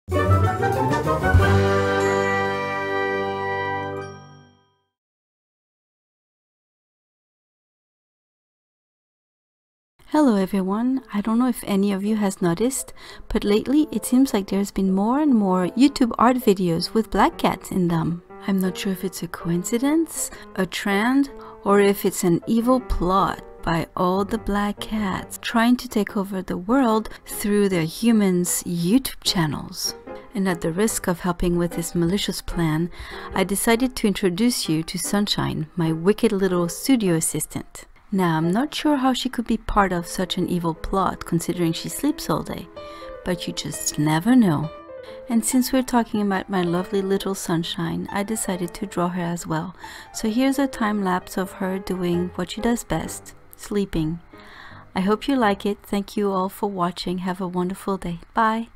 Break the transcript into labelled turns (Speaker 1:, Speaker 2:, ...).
Speaker 1: Hello everyone, I don't know if any of you has noticed, but lately it seems like there's been more and more YouTube art videos with black cats in them. I'm not sure if it's a coincidence, a trend, or if it's an evil plot by all the black cats trying to take over the world through their humans' YouTube channels. And at the risk of helping with this malicious plan, I decided to introduce you to Sunshine, my wicked little studio assistant. Now, I'm not sure how she could be part of such an evil plot considering she sleeps all day, but you just never know. And since we're talking about my lovely little Sunshine, I decided to draw her as well. So here's a time lapse of her doing what she does best, sleeping. I hope you like it. Thank you all for watching. Have a wonderful day. Bye.